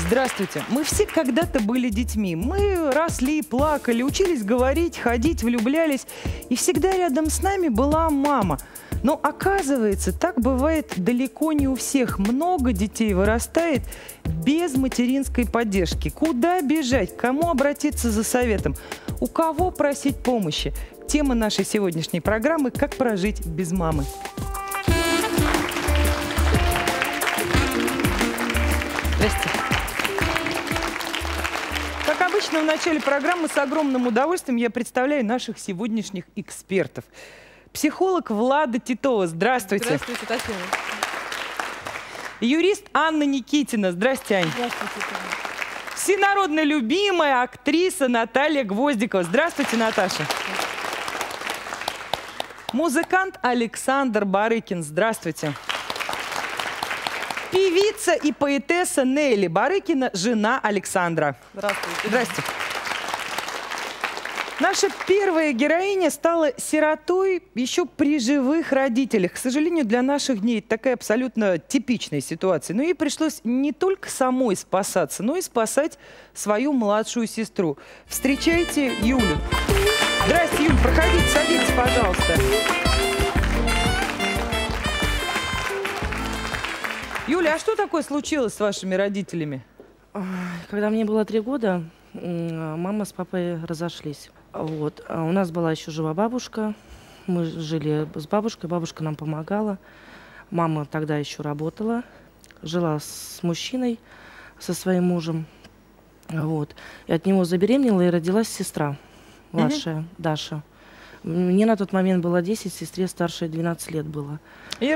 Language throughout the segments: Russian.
Здравствуйте. Мы все когда-то были детьми. Мы росли, плакали, учились говорить, ходить, влюблялись. И всегда рядом с нами была мама. Но оказывается, так бывает далеко не у всех. Много детей вырастает без материнской поддержки. Куда бежать? К кому обратиться за советом? У кого просить помощи? Тема нашей сегодняшней программы «Как прожить без мамы». Здрасте. Как обычно, в начале программы с огромным удовольствием я представляю наших сегодняшних экспертов. Психолог Влада Титова. Здравствуйте. Здравствуйте, Татьяна. Юрист Анна Никитина. Здрасте, Ань. Здравствуйте, Татьяна. Всенародно любимая актриса Наталья Гвоздикова. Здравствуйте, Наташа. Музыкант Александр Барыкин. Здравствуйте. Певица и поэтесса Нелли Барыкина, жена Александра. Здравствуйте. Здрасте. Наша первая героиня стала сиротой еще при живых родителях. К сожалению, для наших дней это такая абсолютно типичная ситуация. Но ей пришлось не только самой спасаться, но и спасать свою младшую сестру. Встречайте Юлю. Здрасте, Юль, проходите, садитесь, пожалуйста. Юля, а что такое случилось с вашими родителями? Когда мне было 3 года, мама с папой разошлись. Вот. А у нас была еще жива бабушка. Мы жили с бабушкой, бабушка нам помогала. Мама тогда еще работала, жила с мужчиной, со своим мужем. Вот. И от него забеременела и родилась сестра младшая, Даша. Мне на тот момент было 10, сестре старшей 12 лет было. И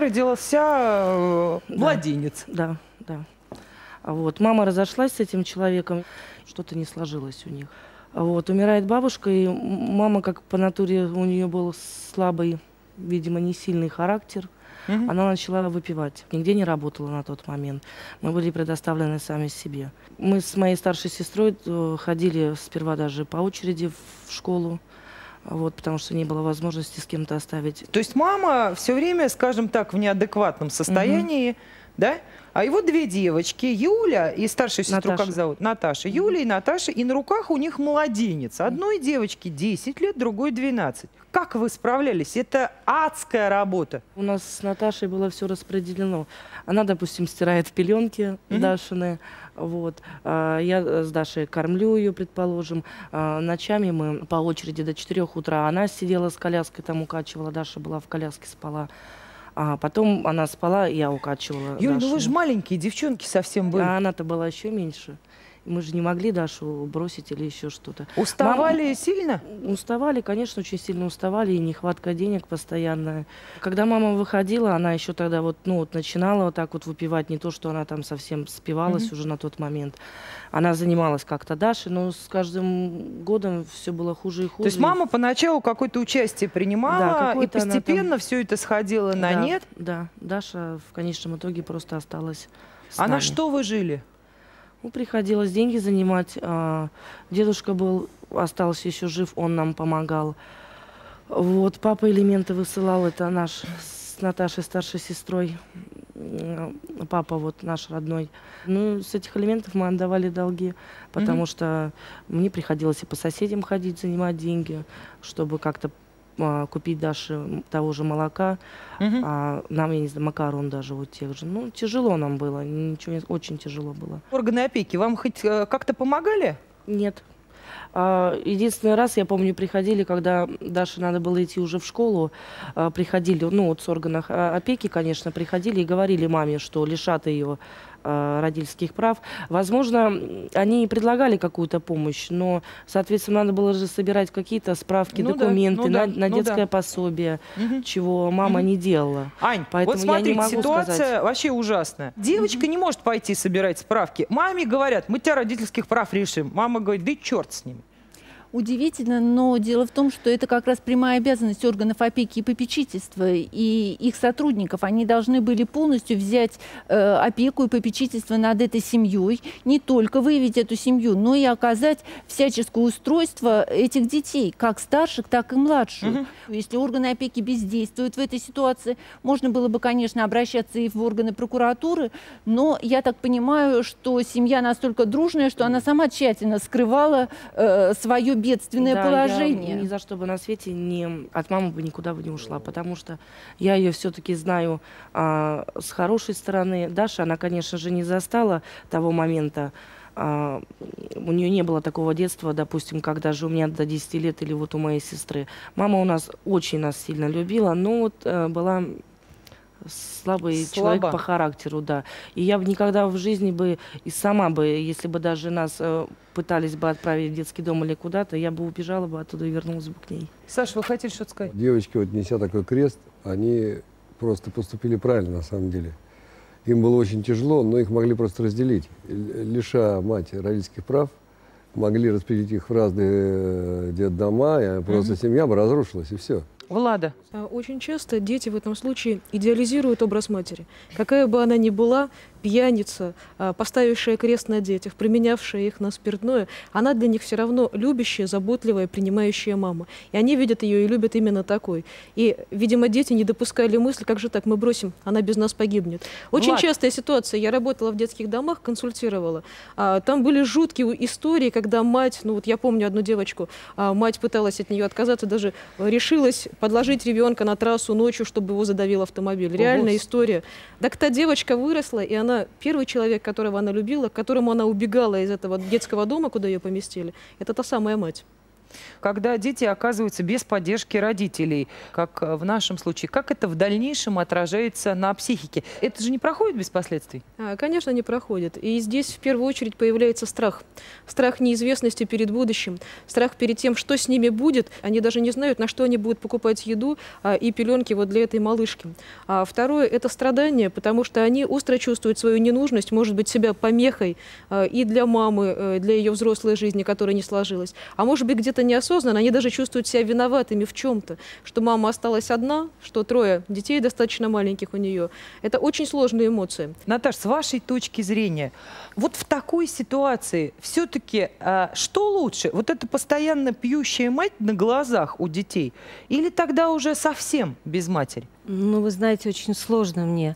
родился младенец. Да, да. Вот. Мама разошлась с этим человеком, что-то не сложилось у них. Вот. Умирает бабушка, и мама, как по натуре, у нее был слабый, видимо, не сильный характер. Она начала выпивать. Нигде не работала на тот момент. Мы были предоставлены сами себе. Мы с моей старшей сестрой ходили сперва даже по очереди в школу. Вот, потому что не было возможности с кем-то оставить. То есть мама все время, скажем так, в неадекватном состоянии, да? А его 2 девочки, Юля и старшую сестру, Наташа. как зовут? Наташа. Юля и Наташа, и на руках у них младенец. Одной девочке 10 лет, другой 12. Как вы справлялись? Это адская работа. У нас с Наташей было все распределено. Она, допустим, стирает пеленки Дашины. Вот. Я с Дашей кормлю ее, предположим. Ночами мы по очереди до 4 утра. Она сидела с коляской, там укачивала. Даша была в коляске, спала. А потом она спала, я укачивала. Юль, Дашу. ну вы же маленькие девчонки совсем были. А она-то была еще меньше. Мы же не могли Дашу бросить или еще что-то. Уставали сильно? Уставали, конечно, очень сильно уставали, и нехватка денег постоянная. Когда мама выходила, она еще тогда вот начинала вот так вот выпивать, не то, что она там совсем спивалась уже на тот момент. Она занималась как-то Дашей, но с каждым годом все было хуже и хуже. То есть мама поначалу какое-то участие принимала, и постепенно все это сходило на нет? Да, Даша в конечном итоге просто осталась с А нами. на что вы жили? Приходилось деньги занимать. Дедушка остался еще жив, он нам помогал. Вот, папа элементы высылал, это наш с Наташей, старшей сестрой. Папа вот наш родной. Ну, с этих элементов мы отдавали долги, потому что мне приходилось и по соседям ходить, занимать деньги, чтобы как-то купить Даше того же молока, а нам, я не знаю, макарон даже вот тех же. Ну, тяжело нам было, очень тяжело было. Органы опеки вам хоть как-то помогали? Нет. Единственный раз, я помню, приходили, когда Даше надо было идти уже в школу, приходили, с органов опеки, конечно, приходили и говорили маме, что лишат ее родительских прав. Возможно, они и предлагали какую-то помощь, но, соответственно, надо было же собирать какие-то справки, документы на детское пособие, чего мама не делала. Ань, поэтому вот смотрите, я не могу ситуация сказать. вообще ужасная. Девочка не может пойти собирать справки. Маме говорят, мы тебя родительских прав решим. Мама говорит, да и черт с ними. удивительно, но дело в том, что это как раз прямая обязанность органов опеки и попечительства и их сотрудников. Они должны были полностью взять опеку и попечительство над этой семьей, не только выявить эту семью, но и оказать всяческое устройство этих детей, как старших, так и младших. Если органы опеки бездействуют в этой ситуации, можно было бы, конечно, обращаться и в органы прокуратуры, но я так понимаю, что семья настолько дружная, что она сама тщательно скрывала свое бедственное положение. Я ни за что бы на свете от мамы бы никуда бы не ушла, потому что я ее все-таки знаю с хорошей стороны. Даша, она, конечно же, не застала того момента. У нее не было такого детства, допустим, когда же у меня до 10 лет или вот у моей сестры. Мама у нас очень нас сильно любила, но вот была слабый человек по характеру, да. И я бы никогда в жизни бы, и сама бы, если бы даже нас пытались бы отправить в детский дом или куда-то, я бы убежала бы оттуда и вернулась бы к ней. Саша, вы хотели что-то сказать? Девочки, вот неся такой крест, они просто поступили правильно на самом деле. Им было очень тяжело, но их могли просто разделить. Лиша мать родительских прав, могли распределить их в разные детдома, и просто семья бы разрушилась, и все. Влада. Очень часто дети в этом случае идеализируют образ матери. Какая бы она ни была, пьяница, поставившая крест на детях, применявшая их на спиртное, она для них все равно любящая, заботливая, принимающая мама. И они видят ее и любят именно такой. И, видимо, дети не допускали мысли, как же так, мы бросим, она без нас погибнет. Очень частая ситуация. Я работала в детских домах, консультировала. Там были жуткие истории, когда мать, ну вот я помню одну девочку, мать пыталась от нее отказаться, даже решилась подложить ребенка на трассу ночью, чтобы его задавил автомобиль. Реальная история. Так та девочка выросла, и она первый человек, которого она любила, к которому она убегала из этого детского дома, куда ее поместили, это та самая мать. Когда дети оказываются без поддержки родителей, как в нашем случае, как это в дальнейшем отражается на психике? Это же не проходит без последствий? Конечно, не проходит. И здесь в первую очередь появляется страх. Страх неизвестности перед будущим, страх перед тем, что с ними будет. Они даже не знают, на что они будут покупать еду и пеленки вот для этой малышки. А второе – это страдание, потому что они остро чувствуют свою ненужность, может быть, себя помехой и для мамы, для ее взрослой жизни, которая не сложилась. А может быть, где-то неосознанно, они даже чувствуют себя виноватыми в чем-то, что мама осталась одна, что трое детей достаточно маленьких у нее. Это очень сложные эмоции. Наташ, с вашей точки зрения, вот в такой ситуации все-таки что лучше? Вот эта постоянно пьющая мать на глазах у детей или тогда уже совсем без матери? Ну, вы знаете, очень сложно мне.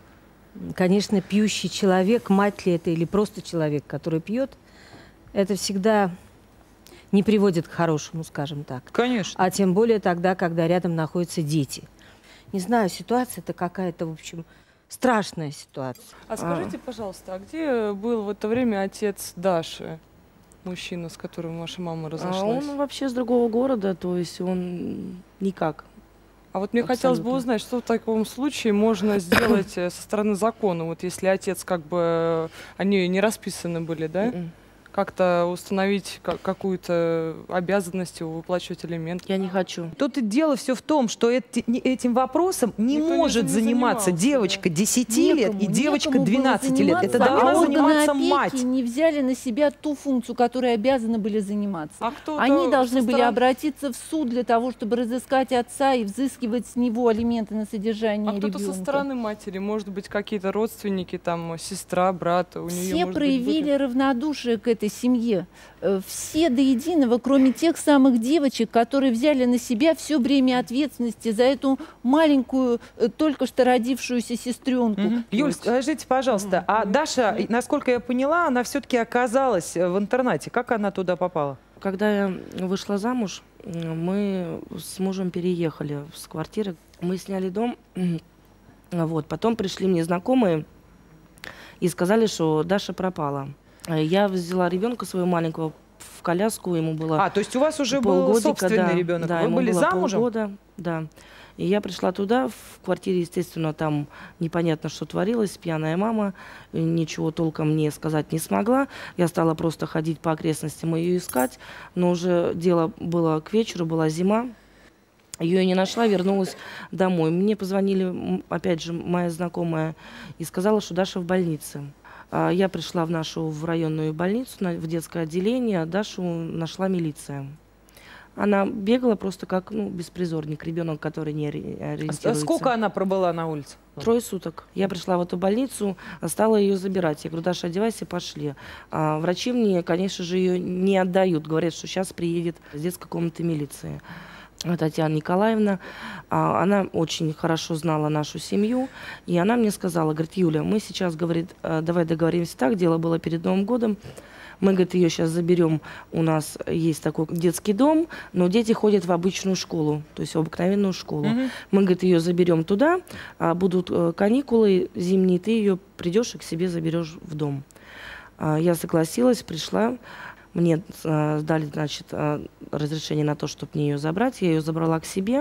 Конечно, пьющий человек, мать ли это или просто человек, который пьет, это всегда не приводит к хорошему, скажем так. Конечно. А тем более тогда, когда рядом находятся дети. Не знаю, ситуация-то какая-то, в общем, страшная ситуация. А скажите, пожалуйста, а где был в это время отец Даши, мужчина, с которым ваша мама разошлась? Он вообще с другого города, то есть он никак. А вот мне хотелось бы узнать, что в таком случае можно сделать со стороны закона, вот если отец как бы, они не расписаны были, да? Как-то установить какую-то обязанность выплачивать элементы. Я не хочу. Тут и дело все в том, что этим вопросом не может заниматься девочка 10 лет и девочка 12 лет. Это должна заниматься мать. Не взяли на себя ту функцию, которой обязаны были заниматься. А кто Они должны были обратиться в суд для того, чтобы разыскать отца и взыскивать с него алименты на содержание ребенка. А кто-то со стороны матери, может быть, какие-то родственники, там, сестра, брат, у нее, все проявили равнодушие к этой семье. Все до единого, кроме тех самых девочек, которые взяли на себя все бремя ответственности за эту маленькую, только что родившуюся сестренку. Юль, скажите, пожалуйста, а Даша, насколько я поняла, она все-таки оказалась в интернате. Как она туда попала? Когда я вышла замуж, мы с мужем переехали с квартиры. Мы сняли дом. Вот. Потом пришли мне знакомые и сказали, что Даша пропала. Я взяла ребенка своего маленького в коляску, ему было то есть у вас уже полгодика, был собственный ребенок? Да, вы были замужем? Полгода, да. И я пришла туда, в квартире, естественно, там непонятно, что творилось, пьяная мама, ничего толком мне сказать не смогла. Я стала просто ходить по окрестностям и ее искать, но уже дело было к вечеру, была зима. Ее не нашла, вернулась домой. Мне позвонили, опять же, моя знакомая и сказала, что Даша в больнице. Я пришла в районную больницу, в детское отделение, Дашу нашла милиция. Она бегала просто как, ну, беспризорник, ребенок, который не ориентируется. А сколько она пробыла на улице? 3 суток. Я пришла в эту больницу, стала ее забирать. Я говорю: Даша, одевайся, пошли. Врачи мне, конечно же, ее не отдают. Говорят, что сейчас приедет из детской комнаты милиции. Татьяна Николаевна, она очень хорошо знала нашу семью, и она мне сказала, говорит: Юля, мы сейчас, говорит, давай договоримся так, дело было перед Новым годом, мы, говорит, ее сейчас заберем, у нас есть такой детский дом, но дети ходят в обычную школу, то есть в обыкновенную школу. Мы, говорит, ее заберем туда, будут каникулы зимние, ты ее придешь и к себе заберешь в дом. Я согласилась, пришла. Мне дали, значит, разрешение на то, чтобы мне ее забрать. Я ее забрала к себе.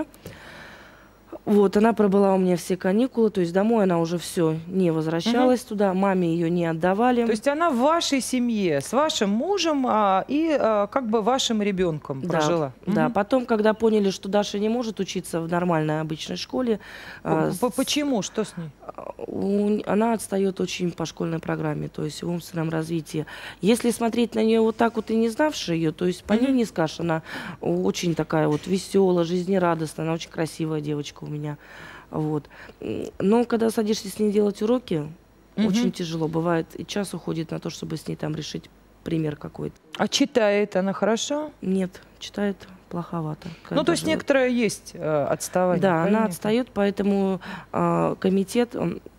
Вот, она пробыла у меня все каникулы, то есть домой она уже все не возвращалась туда, маме ее не отдавали. То есть она в вашей семье, с вашим мужем и как бы вашим ребенком прожила? Да, потом, когда поняли, что Даша не может учиться в нормальной обычной школе. Почему? Что с ней? Она отстает очень по школьной программе, то есть в умственном развитии. Если смотреть на нее вот так вот и не знавши ее, то есть по ней не скажешь, она очень такая вот веселая, жизнерадостная, она очень красивая девочка у меня. Вот. Но когда садишься с ней делать уроки, очень тяжело. Бывает, и час уходит на то, чтобы с ней там решить пример какой-то. А читает она хорошо? Нет, читает плоховато. Ну, то есть некоторое есть отставание. Да, она отстает, поэтому комитет,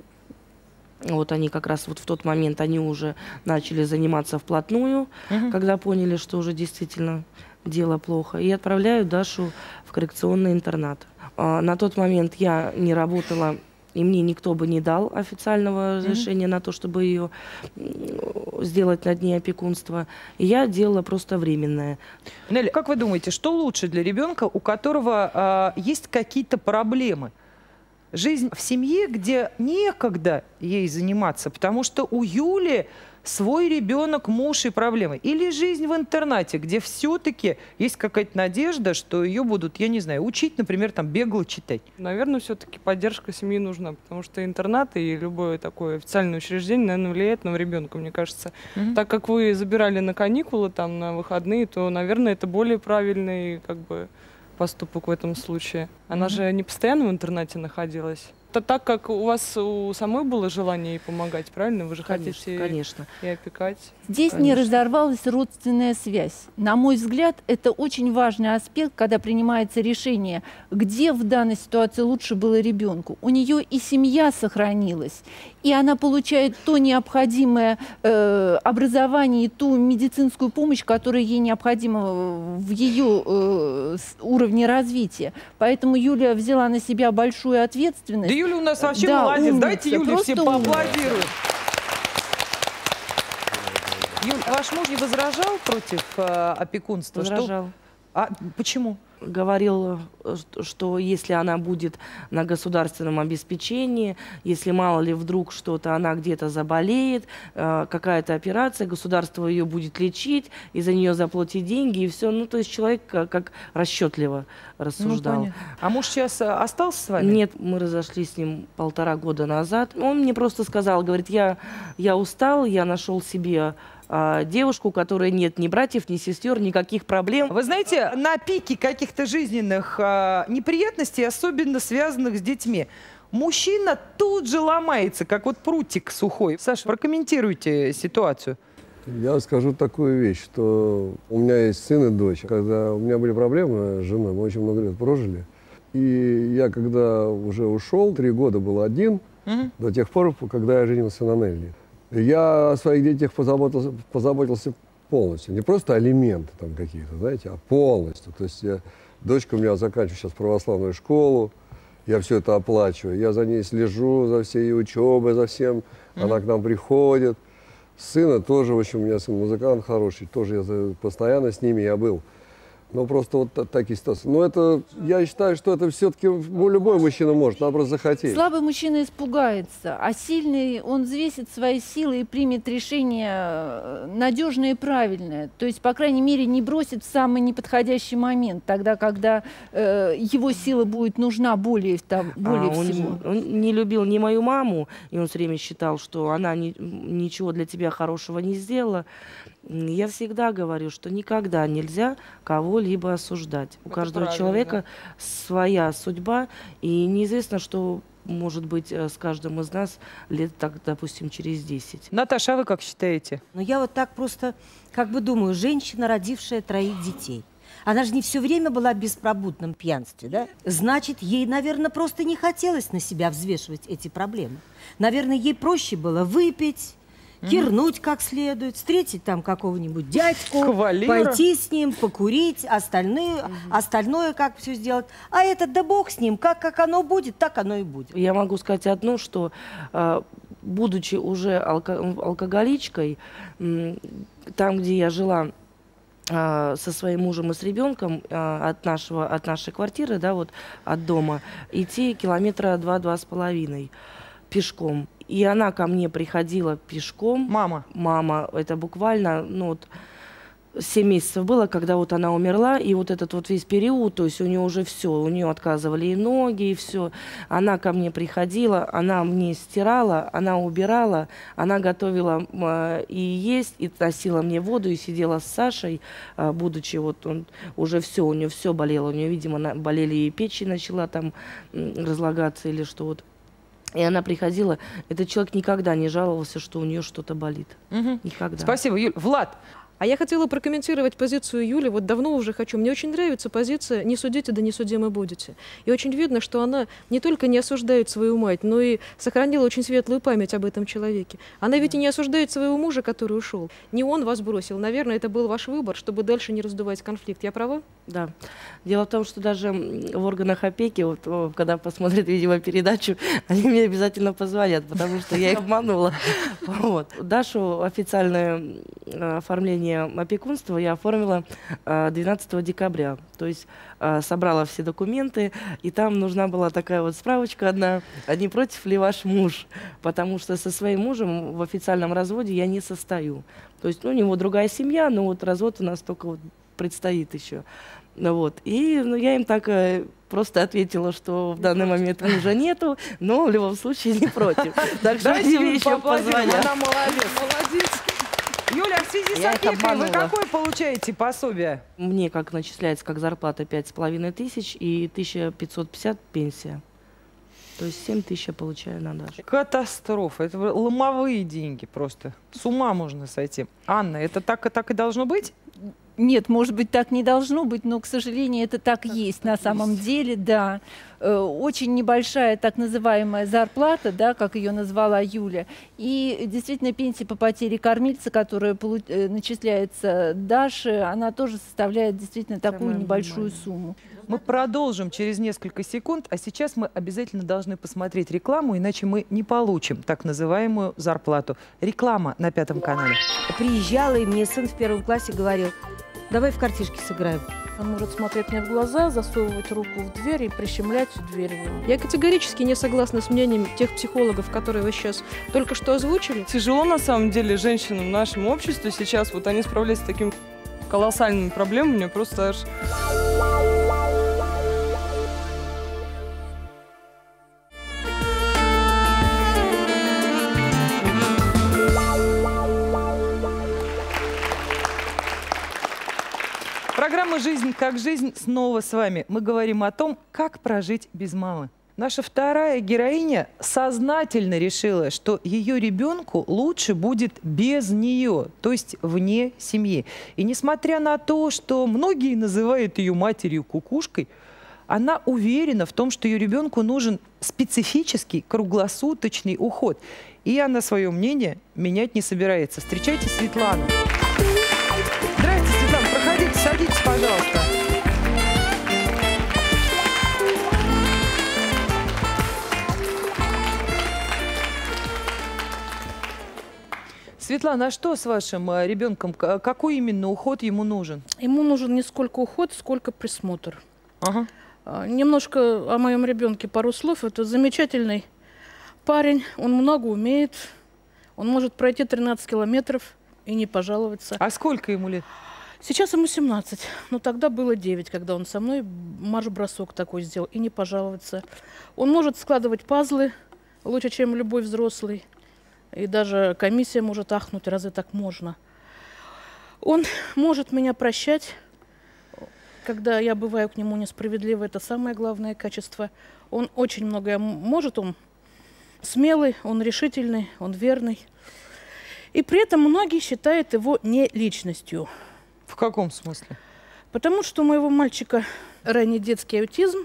вот они как раз вот в тот момент, они уже начали заниматься вплотную, когда поняли, что уже действительно дело плохо, и отправляют Дашу в коррекционный интернат. На тот момент я не работала, и мне никто бы не дал официального разрешения на то, чтобы ее сделать над ней опекунство. И я делала просто временное. Нелли, как вы думаете, что лучше для ребенка, у которого есть какие-то проблемы? Жизнь в семье, где некогда ей заниматься, потому что у Юли свой ребенок, муж и проблемы. Или жизнь в интернате, где все-таки есть какая-то надежда, что ее будут, я не знаю, учить, например, там бегло читать. Наверное, все-таки поддержка семьи нужна, потому что интернат и любое такое официальное учреждение, наверное, влияет на ребенка, мне кажется. Так как вы забирали на каникулы, там, на выходные, то, наверное, это более правильный, как бы, поступок в этом случае. Она же не постоянно в интернате находилась. Это так, как у вас у самой было желание ей помогать, правильно? Вы же хотите и опекать. Здесь не разорвалась родственная связь. На мой взгляд, это очень важный аспект, когда принимается решение, где в данной ситуации лучше было ребенку. У нее и семья сохранилась, и она получает то необходимое образование и ту медицинскую помощь, которая ей необходима в ее уровне развития. Поэтому Юля взяла на себя большую ответственность. Да Юля у нас вообще молодец. Умница, Дайте Юле все поаплодируем. Юль, ваш муж не возражал против опекунства? Возражал. Почему? Говорил, что если она будет на государственном обеспечении, если мало ли вдруг что-то, она где-то заболеет, какая-то операция, государство ее будет лечить, и за нее заплатить деньги, и все. Ну, то есть человек как расчетливо рассуждал. Ну, а муж сейчас остался с вами? Нет, мы разошлись с ним 1,5 года назад. Он мне просто сказал, говорит, я устал, я нашел себе девушку, у которой нет ни братьев, ни сестер, никаких проблем. Вы знаете, на пике каких-то жизненных неприятностей, особенно связанных с детьми, мужчина тут же ломается, как вот прутик сухой. Саша, прокомментируйте ситуацию. Я скажу такую вещь, что у меня есть сын и дочь. Когда у меня были проблемы с женой, мы очень много лет прожили. И я, когда уже ушел, 3 года был один, до тех пор, когда я женился на Нелли. Я о своих детях позаботился полностью. Не просто алименты там какие-то, знаете, а полностью. То есть дочка у меня заканчивает сейчас православную школу, я все это оплачиваю. Я за ней слежу, за всей ее учебой, за всем. Она к нам приходит. Сына тоже, в общем, у меня сын музыкант хороший, тоже я постоянно с ними я был. Ну, просто вот такие ситуации. Но это, я считаю, что это все-таки любой мужчина может, надо просто захотеть. Слабый мужчина испугается, а сильный, он взвесит свои силы и примет решение надежное и правильное. То есть, по крайней мере, не бросит в самый неподходящий момент, тогда, когда его сила будет нужна более всего. Он не любил ни мою маму, и он все время считал, что она ничего для тебя хорошего не сделала. Я всегда говорю, что никогда нельзя кого-либо осуждать. У каждого человека своя судьба, и неизвестно, что может быть с каждым из нас лет, так, допустим, через 10. Наташа, а вы как считаете? Но я вот так просто как бы думаю, женщина, родившая 3 детей. Она же не все время была в беспробудном пьянстве, да? Значит, ей, наверное, просто не хотелось на себя взвешивать эти проблемы. Наверное, ей проще было выпить, кирнуть как следует, встретить там какого-нибудь дядьку, пойти с ним, покурить, остальное как все сделать. А этот, да бог с ним, как оно будет, так оно и будет. Я могу сказать одно, что будучи уже алкоголичкой, там, где я жила со своим мужем и с ребенком от нашей квартиры, да, вот от дома, идти километра 2–2,5 пешком. И она ко мне приходила пешком. Мама, это буквально, ну, вот, 7 месяцев было, когда вот она умерла, и вот этот вот весь период, то есть у нее уже все, у нее отказывали и ноги, и все. Она ко мне приходила, она мне стирала, она убирала, она готовила и есть, и носила мне воду, и сидела с Сашей, будучи вот он уже все, у нее все болело, у нее, видимо, болели и печень начала там разлагаться или что вот. И она приходила, этот человек никогда не жаловался, что у нее что-то болит. Никогда. Спасибо, Юль. Влад. А я хотела прокомментировать позицию Юли, вот давно уже хочу. Мне очень нравится позиция «не судите, да не судимы будете». И очень видно, что она не только не осуждает свою мать, но и сохранила очень светлую память об этом человеке. Она ведь и не осуждает своего мужа, который ушел. Не он вас бросил. Наверное, это был ваш выбор, чтобы дальше не раздувать конфликт. Я права? Да. Дело в том, что даже в органах опеки, вот, когда посмотрят, видимо, передачу, они мне обязательно позвонят, потому что я их обманула. Вот. Дашу официальное оформление опекунства я оформила 12 декабря. То есть собрала все документы, и там нужна была такая вот справочка одна, а не против ли ваш муж? Потому что со своим мужем в официальном разводе я не состою. То есть у него другая семья, но вот развод у нас только вот предстоит еще. Вот. И я им так просто ответила, что в данный момент мужа нету, но в любом случае не против. Так что тебе еще позвонят. Она молодец. Юля, в связи с опекой вы какое получаете пособие? Мне как начисляется как зарплата 5500 и 1550 пенсия. То есть 7000 я получаю на Дашу. Катастрофа. Это ломовые деньги просто. С ума можно сойти. Анна, это так и должно быть? Нет, может быть, так не должно быть, но, к сожалению, это так есть на самом деле, да. Очень небольшая так называемая зарплата, да, как ее назвала Юля, и действительно пенсия по потере кормильца, которая начисляется Даше, она тоже составляет действительно такую небольшую сумму. Мы продолжим через несколько секунд, а сейчас мы обязательно должны посмотреть рекламу, иначе мы не получим так называемую зарплату. Реклама на 5 канале. Приезжала, и мне сын в 1 классе говорил: давай в картишки сыграем. Он может смотреть мне в глаза, засовывать руку в дверь и прищемлять дверью. Я категорически не согласна с мнением тех психологов, которые вы сейчас только что озвучили. Тяжело, на самом деле, женщинам в нашем обществе сейчас. Вот они справляются с такими колоссальными проблемами. Мне просто аж... Программа «Жизнь как жизнь» снова с вами. Мы говорим о том, как прожить без мамы. Наша вторая героиня сознательно решила, что ее ребенку лучше будет без нее, то есть вне семьи. И несмотря на то, что многие называют ее матерью-кукушкой, она уверена в том, что ее ребенку нужен специфический круглосуточный уход. И она свое мнение менять не собирается. Встречайте Светлану. Здравствуйте, Светлана, проходите, садитесь, пожалуйста. Светлана, а что с вашим ребенком? Какой именно уход ему нужен? Ему нужен не сколько уход, сколько присмотр. Ага. Немножко о моем ребенке пару слов. Это замечательный парень, он много умеет, он может пройти 13 километров и не пожаловаться. А сколько ему лет? Сейчас ему 17, но тогда было 9, когда он со мной марш-бросок такой сделал, и не пожаловаться. Он может складывать пазлы лучше, чем любой взрослый. И даже комиссия может ахнуть, разве так можно. Он может меня прощать, когда я бываю к нему несправедлива, это самое главное качество. Он очень многое может, он смелый, он решительный, он верный. И при этом многие считают его не личностью. В каком смысле? Потому что у моего мальчика ранний детский аутизм,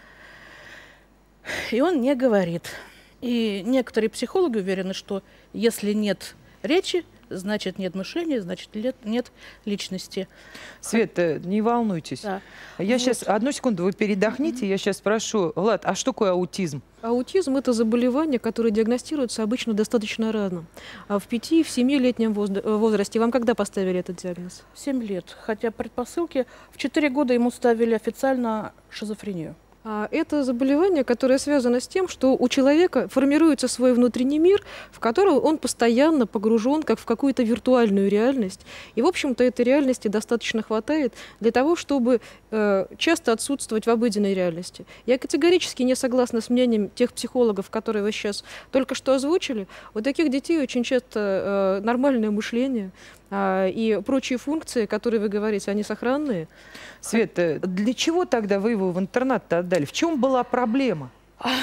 и он не говорит. И некоторые психологи уверены, что если нет речи, значит нет мышления, значит нет личности. Света, не волнуйтесь. Да. Я сейчас, одну секунду, вы передохните, я сейчас спрошу. Влад, а что такое аутизм? Аутизм – это заболевание, которое диагностируется обычно достаточно рано. А в 5-7-летнем возрасте вам когда поставили этот диагноз? 7 лет. Хотя предпосылки в 4 года ему ставили официально шизофрению. Это заболевание, которое связано с тем, что у человека формируется свой внутренний мир, в который он постоянно погружен как в какую-то виртуальную реальность. И, в общем-то, этой реальности достаточно хватает для того, чтобы часто отсутствовать в обыденной реальности. Я категорически не согласна с мнением тех психологов, которые вы сейчас только что озвучили. У таких детей очень часто нормальное мышление, и прочие функции, которые вы говорите, они сохранные. Света, для чего тогда вы его в интернат-то отдали? В чем была проблема?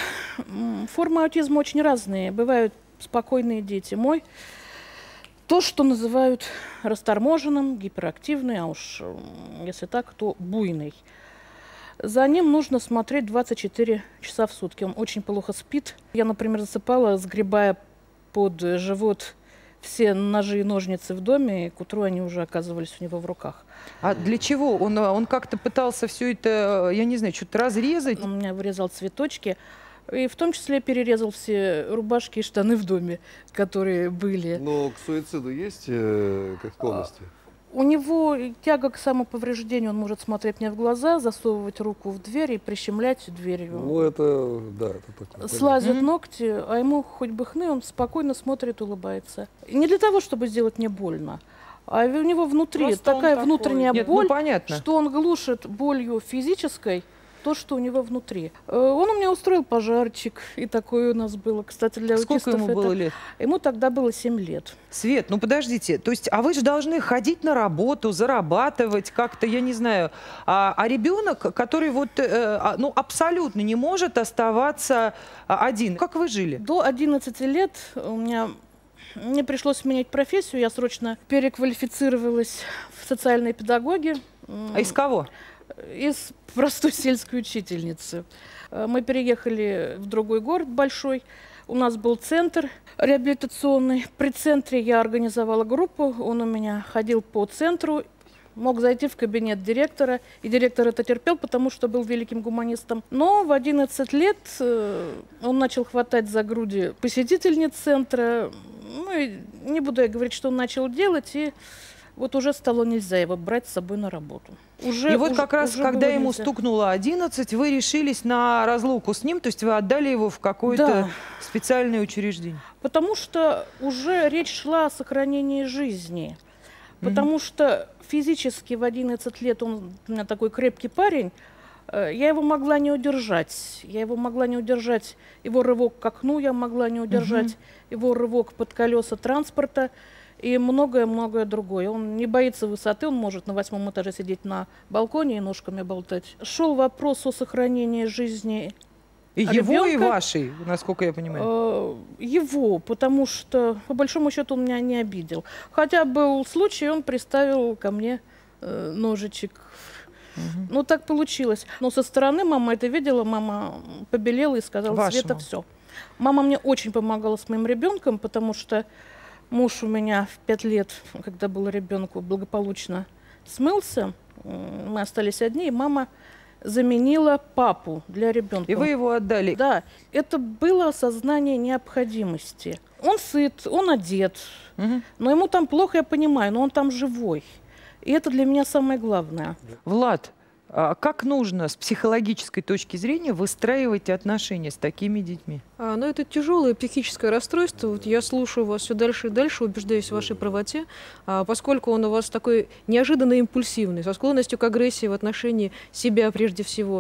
Формы аутизма очень разные. Бывают спокойные дети. Мой то, что называют расторможенным, гиперактивный, а уж если так, то буйный. За ним нужно смотреть 24 часа в сутки. Он очень плохо спит. Я, например, засыпала, сгребая под живот все ножи и ножницы в доме, и к утру они уже оказывались у него в руках. А для чего? Он как-то пытался все это, я не знаю, что-то разрезать? Он у меня вырезал цветочки, и в том числе перерезал все рубашки и штаны в доме, которые были. Но к суициду есть как склонности? У него тяга к самоповреждению, он может смотреть мне в глаза, засовывать руку в дверь и прищемлять дверью. Ну, это, да, это такое. Слазят ногти, а ему хоть бы хны, он спокойно смотрит, улыбается. Не для того, чтобы сделать мне больно, а у него внутри Просто такая он внутренняя такой. боль, Нет, ну, понятно. что он глушит болью физической то, что у него внутри. Он у меня устроил пожарчик, и такое у нас было. Кстати, для аутистов Сколько ему было лет? Ему тогда было 7 лет. Свет, ну подождите, то есть, а вы же должны ходить на работу, зарабатывать как-то, я не знаю, а ребенок, который вот, ну, абсолютно не может оставаться один. Как вы жили? До 11 лет мне пришлось сменить профессию, я срочно переквалифицировалась в социальные педагоги. А из кого? Из простой сельской учительницы. Мы переехали в другой город большой. У нас был центр реабилитационный. При центре я организовала группу. Он у меня ходил по центру, мог зайти в кабинет директора. И директор это терпел, потому что был великим гуманистом. Но в 11 лет он начал хватать за груди посетительниц центра. Ну, и не буду я говорить, что он начал делать. И вот уже стало нельзя его брать с собой на работу. И вот как раз, когда ему стукнуло 11, вы решились на разлуку с ним, то есть вы отдали его в какое-то специальное учреждение? Потому что уже речь шла о сохранении жизни. Потому что физически в 11 лет он у меня такой крепкий парень, я его могла не удержать. Я его могла не удержать, его рывок к окну, я могла не удержать его рывок под колеса транспорта. И многое-многое другое. Он не боится высоты, он может на 8-м этаже сидеть на балконе и ножками болтать. Шел вопрос о сохранении жизни и его, и вашей, насколько я понимаю. Его, потому что, по большому счету, он меня не обидел. Хотя был случай, он приставил ко мне ножичек. Ну, так получилось. Но со стороны мама это видела, мама побелела и сказала: Света, все. Мама мне очень помогала с моим ребенком, потому что муж у меня в 5 лет, когда был ребенку, благополучно смылся. Мы остались одни, и мама заменила папу для ребенка. И вы его отдали? Да, это было осознание необходимости. Он сыт, он одет, но ему там плохо, я понимаю, но он там живой. И это для меня самое главное. Влад, а как нужно с психологической точки зрения выстраивать отношения с такими детьми? Но это тяжелое психическое расстройство. Вот я слушаю вас все дальше и дальше, убеждаюсь в вашей правоте, поскольку он у вас такой неожиданно импульсивный, со склонностью к агрессии в отношении себя прежде всего,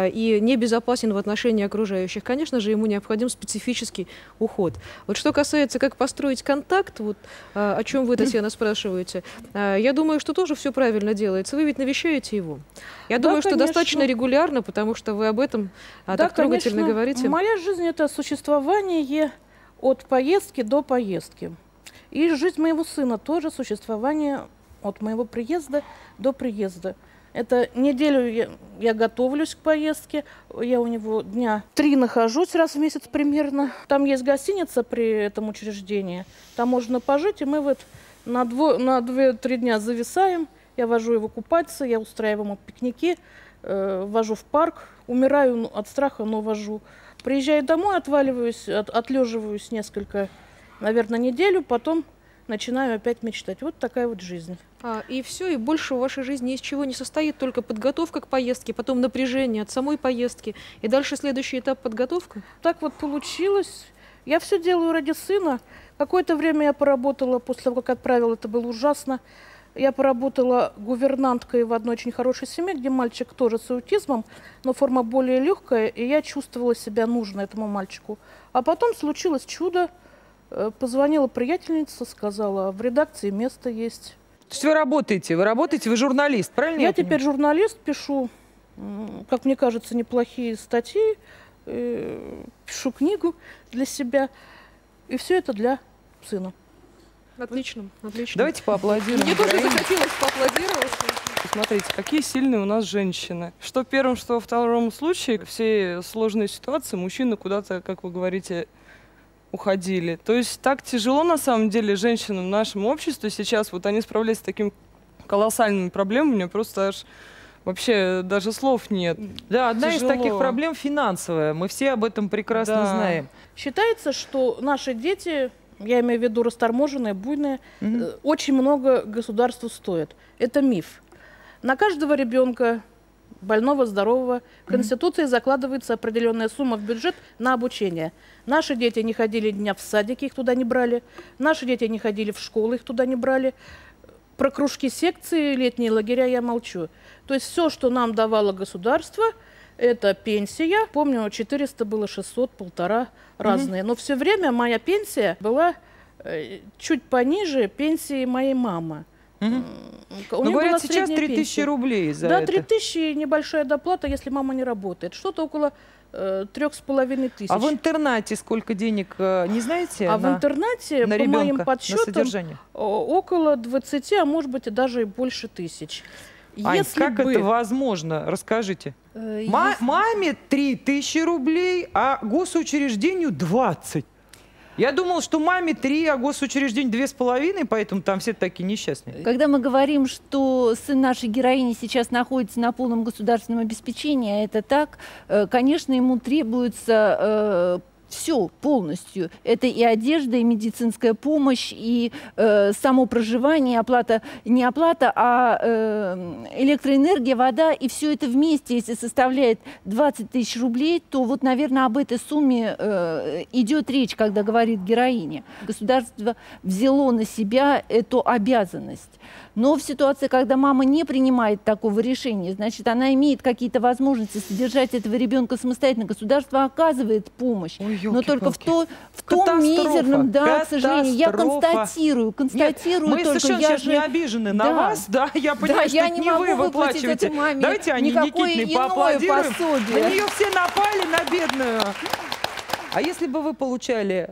и небезопасен в отношении окружающих. Конечно же, ему необходим специфический уход. Вот что касается, как построить контакт, вот, о чем вы, Татьяна, спрашиваете, я думаю, что тоже все правильно делается. Вы ведь навещаете его. Я думаю, что достаточно регулярно, потому что вы об этом так трогательно говорите. Моя жизнь – это существование от поездки до поездки. И жизнь моего сына тоже существование от моего приезда до приезда. Это неделю я готовлюсь к поездке, я у него дня 3 нахожусь раз в месяц примерно. Там есть гостиница при этом учреждении, там можно пожить, и мы вот на 2-3 дня зависаем. Я вожу его купаться, я устраиваю ему пикники, вожу в парк, умираю от страха, но вожу. Приезжаю домой, отваливаюсь, отлеживаюсь несколько, наверное, неделю, потом начинаю опять мечтать. Вот такая вот жизнь. И все, и больше в вашей жизни из чего не состоит, только подготовка к поездке, потом напряжение от самой поездки, и дальше следующий этап подготовка? Так вот получилось. Я все делаю ради сына. Какое-то время я поработала, после того, как отправила, это было ужасно. Я поработала гувернанткой в одной очень хорошей семье, где мальчик тоже с аутизмом, но форма более легкая, и я чувствовала себя нужной этому мальчику. А потом случилось чудо. Позвонила приятельница, сказала, в редакции место есть. То есть вы работаете, вы журналист, правильно? Я теперь журналист, пишу, как мне кажется, неплохие статьи, пишу книгу для себя, и все это для сына. Отлично, отлично. Давайте поаплодируем. Мне тоже захотелось поаплодировать. Смотрите, какие сильные у нас женщины. Что в первом, что во втором случае, все сложные ситуации, мужчины куда-то, как вы говорите, уходили. То есть так тяжело на самом деле женщинам в нашем обществе сейчас. Вот они справляются с такими колоссальными проблемами, у меня просто аж вообще даже слов нет. Да, одна Тяжело. из таких проблем финансовая. Мы все об этом прекрасно знаем. Считается, что наши дети, я имею в виду расторможенные, буйные, очень много государству стоят. Это миф. На каждого ребенка, больного, здорового, в Конституции закладывается определенная сумма в бюджет на обучение. Наши дети не ходили дня в садике, их туда не брали. Наши дети не ходили в школу, их туда не брали. Про кружки, секции, летние лагеря я молчу. То есть все, что нам давало государство, это пенсия. Помню, 400 было, 600, 1,5 разные. Но все время моя пенсия была чуть пониже пенсии моей мамы. Ну, говорят, сейчас 3000 рублей за это. Да, 3000 небольшая доплата, если мама не работает. Что-то около 3500. А в интернате сколько денег, не знаете? В интернате, на по ребенка, моим подсчетам, около 20, а может быть и даже и больше тысяч. Ань, как это возможно? Расскажите. Маме 3000 рублей, а госучреждению 20. Я думал, что маме 3, а госучреждению 2,5, поэтому там все такие несчастные. Когда мы говорим, что сын нашей героини сейчас находится на полном государственном обеспечении, а это так, конечно, ему требуется все полностью. Это и одежда, и медицинская помощь, и само проживание, оплата, не оплата, а электроэнергия, вода, и все это вместе, если составляет 20 000 рублей, то вот, наверное, об этой сумме идет речь, когда говорит героиня. Государство взяло на себя эту обязанность. Но в ситуации, когда мама не принимает такого решения, значит, она имеет какие-то возможности содержать этого ребенка самостоятельно. Государство оказывает помощь. Ой, но только в том мизерном, да, к сожалению. Я констатирую. Мы совершенно сейчас не обижены на вас, да, я понимаю, что это не вы выплачиваете. Давайте Ане Никитиной поаплодируем. На нее все напали, на бедную. А если бы вы получали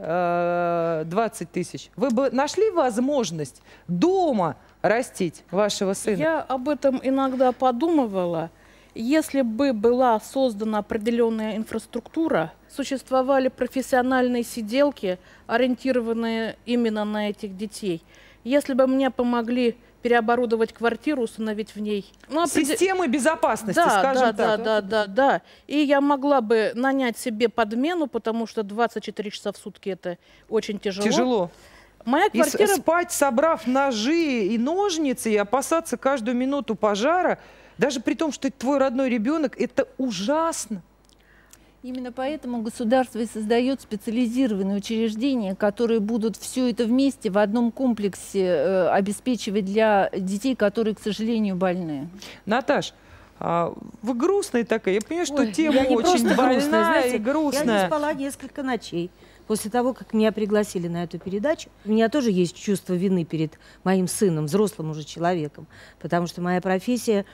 20 000, вы бы нашли возможность дома растить вашего сына? Я об этом иногда подумывала. Если бы была создана определенная инфраструктура, существовали профессиональные сиделки, ориентированные именно на этих детей, если бы мне помогли переоборудовать квартиру, установить в ней. Ну, Системы безопасности, да, скажем да, так. Да. И я могла бы нанять себе подмену, потому что 24 часа в сутки это очень тяжело. Тяжело. Моя квартира... И спать, собрав ножи и ножницы, и опасаться каждую минуту пожара, даже при том, что это твой родной ребенок, это ужасно. Именно поэтому государство и создает специализированные учреждения, которые будут все это вместе в одном комплексе обеспечивать для детей, которые, к сожалению, больны. Наташ, вы грустная такая. Я понимаю, что тема я не очень больная и грустная. Я не спала несколько ночей. После того, как меня пригласили на эту передачу, у меня тоже есть чувство вины перед моим сыном, взрослым уже человеком, потому что моя профессия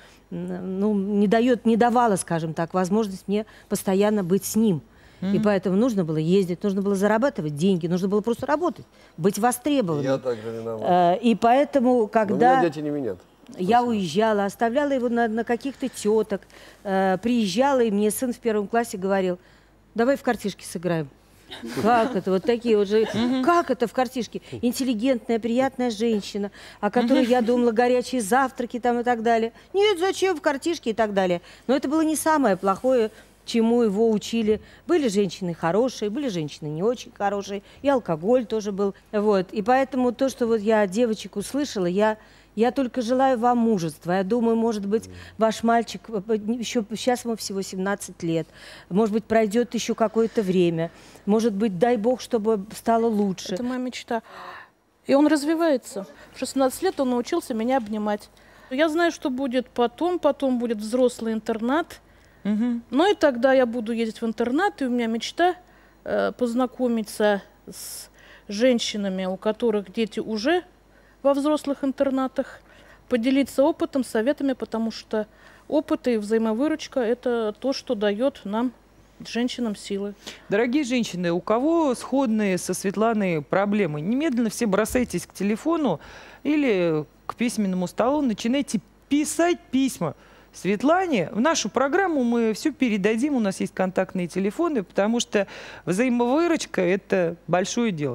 не давала, скажем так, возможность мне постоянно быть с ним. И поэтому нужно было ездить, нужно было зарабатывать деньги, нужно было просто работать, быть востребованным. Я также виноват. И поэтому, когда... Но меня дети не менят. Я уезжала, оставляла его на каких-то теток, приезжала, и мне сын в 1 классе говорил: давай в картишки сыграем. Как это? Вот такие вот же... Как это в картишке? Интеллигентная, приятная женщина, о которой я думала, горячие завтраки там и так далее. Нет, зачем в картишке и так далее. Но это было не самое плохое, чему его учили. Были женщины хорошие, были женщины не очень хорошие, и алкоголь тоже был. Вот. И поэтому то, что вот я от девочек услышала, я только желаю вам мужества. Я думаю, может быть, ваш мальчик, еще сейчас ему всего 17 лет, может быть, пройдет еще какое-то время. Может быть, дай бог, чтобы стало лучше. Это моя мечта. И он развивается. В 16 лет он научился меня обнимать. Я знаю, что будет потом будет взрослый интернат. Ну и тогда я буду ездить в интернат, и у меня мечта познакомиться с женщинами, у которых дети уже во взрослых интернатах, поделиться опытом, советами, потому что опыт и взаимовыручка – это то, что дает нам, женщинам, силы. Дорогие женщины, у кого сходные со Светланой проблемы, немедленно все бросайтесь к телефону или к письменному столу, начинайте писать письма Светлане. В нашу программу мы все передадим, у нас есть контактные телефоны, потому что взаимовыручка – это большое дело.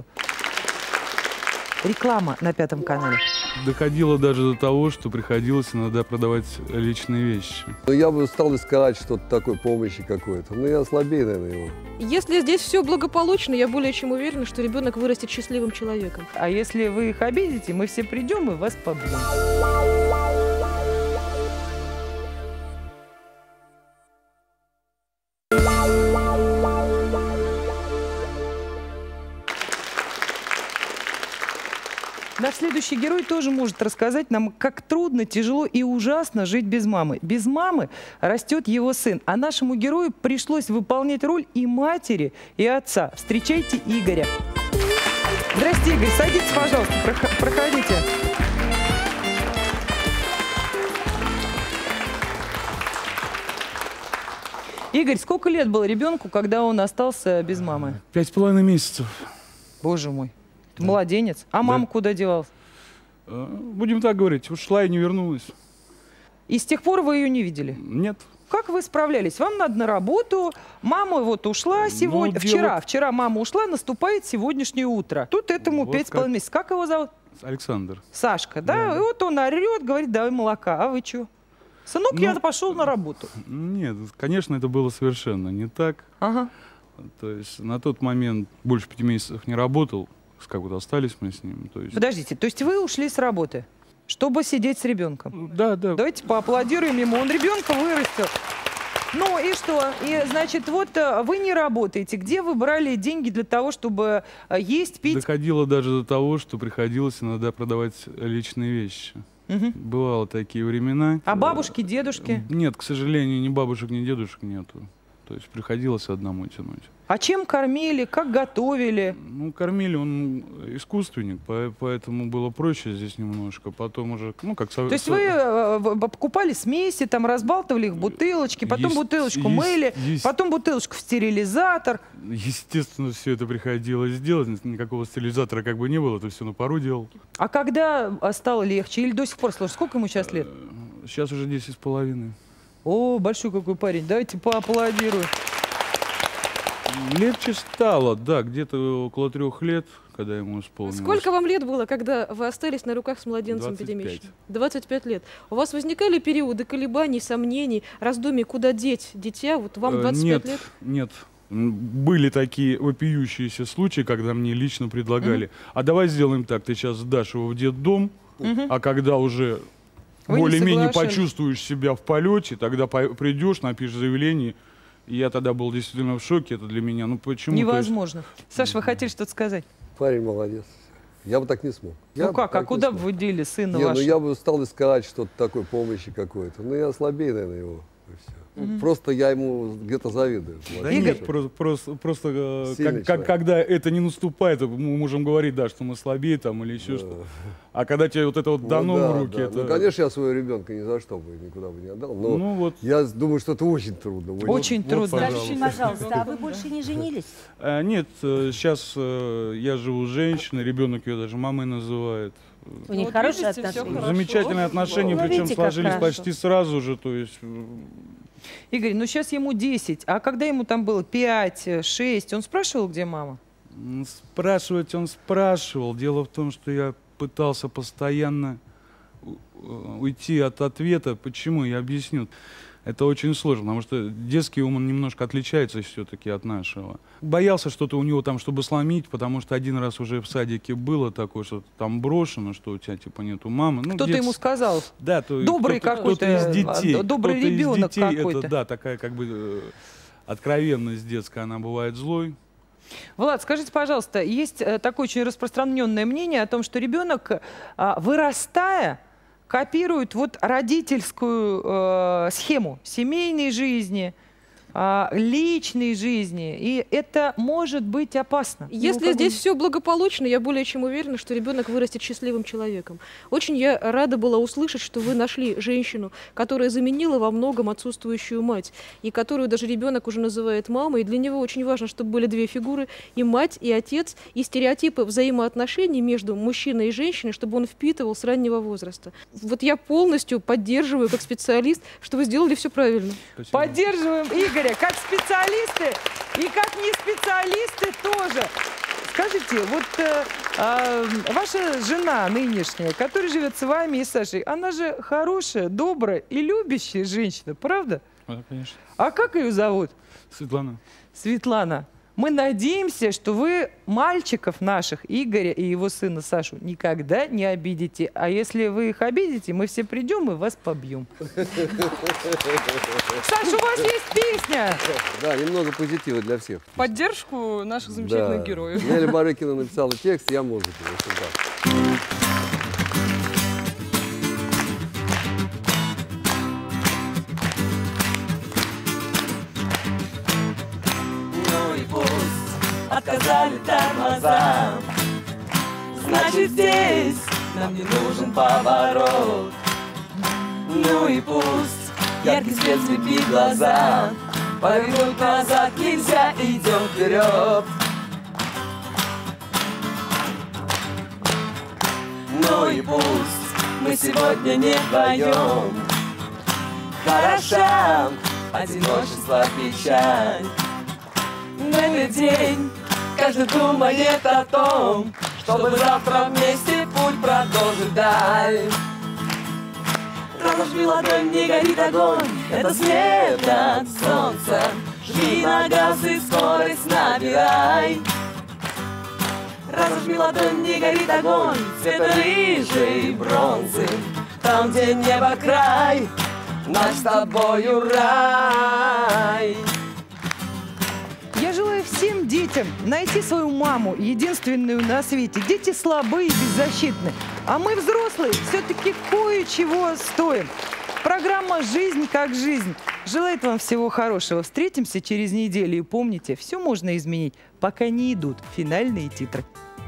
Реклама на 5 канале. Доходило даже до того, что приходилось иногда продавать личные вещи. Но я бы стал искать что-то такой помощи какой-то. Но я слабее, наверное, его. Если здесь все благополучно, я более чем уверена, что ребенок вырастет счастливым человеком. А если вы их обидите, мы все придем и вас побьем. Наш следующий герой тоже может рассказать нам, как трудно, тяжело и ужасно жить без мамы. Без мамы растет его сын, а нашему герою пришлось выполнять роль и матери, и отца. Встречайте Игоря. Здрасте, Игорь, садитесь, пожалуйста, проходите. Игорь, сколько лет было ребенку, когда он остался без мамы? 5,5 месяцев. Боже мой. Ты младенец. А мама куда девалась? Будем так говорить, ушла и не вернулась. И с тех пор вы ее не видели? Нет. Как вы справлялись? Вам надо на работу, мама вот ушла сегодня, вчера мама ушла, наступает сегодняшнее утро. Тут этому 5,5 месяцев. Как его зовут? Александр. Сашка, да? И вот он орет, говорит, давай молока. А вы что? Сынок, я пошел на работу. Нет, конечно, это было совершенно не так. Ага. То есть на тот момент больше 5 месяцев не работал. Как вот остались мы с ним. То есть... Подождите, то есть вы ушли с работы, чтобы сидеть с ребенком? Да, да. Давайте поаплодируем ему, он ребенка вырастил. Ну и что? И, значит, вот вы не работаете. Где вы брали деньги для того, чтобы есть, пить? Доходило даже до того, что приходилось иногда продавать личные вещи. Бывало такие времена. А бабушки, дедушки? Нет, к сожалению, ни бабушек, ни дедушек нету. То есть приходилось одному тянуть. А чем кормили, как готовили? Ну, кормили, он искусственник, поэтому было проще здесь немножко. Потом уже, ну, как... То есть вы покупали смеси, там разбалтывали их в бутылочки, потом бутылочку мыли, потом бутылочку в стерилизатор. Естественно, все это приходилось делать. Никакого стерилизатора как бы не было, это все на пару делал. А когда стало легче или до сих пор сложно? Сколько ему сейчас лет? Сейчас уже 10,5. О, большой какой парень. Давайте поаплодируем. Легче стало, да, где-то около 3 лет, когда ему исполнилось. Сколько вам лет было, когда вы остались на руках с младенцем 25. пятимесячным? 25 лет. У вас возникали периоды колебаний, сомнений, раздумий, куда деть дитя? Вот вам 25 лет? Нет. Были такие вопиющиеся случаи, когда мне лично предлагали, а давай сделаем так, ты сейчас сдашь его в детдом, а когда уже более-менее почувствуешь себя в полете, тогда придешь, напишешь заявление. И я тогда был действительно в шоке, это для меня, ну почему? Невозможно. Саш, вы хотели что-то сказать? Парень молодец. Я бы так не смог. Ну как, а куда бы вы дели сына вашего? Ну я бы стал искать что-то такое, помощи какой-то. Ну я слабее, наверное, его. И все. Просто я ему где-то завидую. Да нет, просто когда это не наступает, мы можем говорить, да, что мы слабее там или еще что-то. А когда тебе вот это вот дано в руки, это... Ну, конечно, я своего ребенка ни за что бы никуда бы не отдал, но я думаю, что это очень трудно. Очень трудно. Скажите, пожалуйста, а вы больше не женились? Нет, сейчас я живу с женщиной, ребенок ее даже мамой называет. У них хорошие отношения? Замечательные отношения, причем сложились почти сразу же, то есть... Игорь, ну сейчас ему 10, а когда ему там было 5, 6, он спрашивал, где мама? Спрашивать он спрашивал. Дело в том, что я пытался постоянно уйти от ответа. Почему? Я объясню. Это очень сложно, потому что детский ум он немножко отличается все-таки от нашего. Боялся что-то у него там, чтобы сломить, потому что один раз уже в садике было такое, что там брошено, что у тебя типа нету мамы. Ну, кто-то ему сказал? Да, то добрый какой-то из детей. Добрый ребенок какой-то. Это, да, такая как бы откровенность детская, она бывает злой. Влад, скажите, пожалуйста, есть такое очень распространенное мнение о том, что ребенок, вырастая, копирует вот родительскую схему семейной жизни, личной жизни, и это может быть опасно. Если здесь все благополучно, я более чем уверена, что ребенок вырастет счастливым человеком. Очень я рада была услышать, что вы нашли женщину, которая заменила во многом отсутствующую мать, и которую даже ребенок уже называет мамой, и для него очень важно, чтобы были две фигуры, и мать, и отец, и стереотипы взаимоотношений между мужчиной и женщиной, чтобы он впитывал с раннего возраста. Вот я полностью поддерживаю как специалист, что вы сделали все правильно. Спасибо. Поддерживаем Игоря как специалисты и как не специалисты тоже. Скажите, вот ваша жена нынешняя, которая живет с вами и Сашей, она же хорошая, добрая и любящая женщина, правда? Да, конечно. А как ее зовут? Светлана. Светлана. Мы надеемся, что вы мальчиков наших, Игоря и его сына Сашу, никогда не обидите. А если вы их обидите, мы все придем и вас побьем. Саша, у вас есть песня? Да, немного позитива для всех. Поддержку наших замечательных героев. Неля Барыкина написала текст, я музыку. Отказали тормоза, значит здесь нам не нужен поворот. Ну и пусть яркий свет слепит глаза, повернуть назад нельзя, идем вперед. Ну и пусть мы сегодня не вдвоем, хороша одиночество, печаль. В этот день каждый думает о том, чтобы завтра вместе путь продолжить даль. Разожми ладонь, не горит огонь, это свет от солнца. Жми на газ и скорость набирай. Разожми ладонь, не горит огонь, цвета рыжей бронзы. Там, где небо край, наш с тобою рай. Я желаю всем детям найти свою маму, единственную на свете. Дети слабые и беззащитны. А мы, взрослые, все-таки кое-чего стоим. Программа «Жизнь как жизнь» желает вам всего хорошего. Встретимся через неделю. И помните, все можно изменить, пока не идут финальные титры.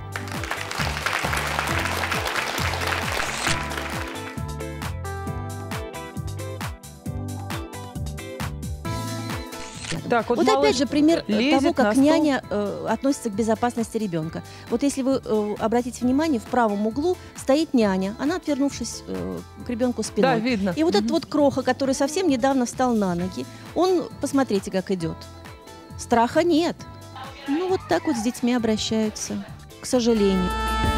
Так, вот опять же пример того, как на няня относится к безопасности ребенка. Вот если вы обратите внимание, в правом углу стоит няня, она, отвернувшись к ребенку спиной. Да, видно. И вот этот вот кроха, который совсем недавно встал на ноги, он, посмотрите, как идет. Страха нет. Ну вот так вот с детьми обращаются, к сожалению.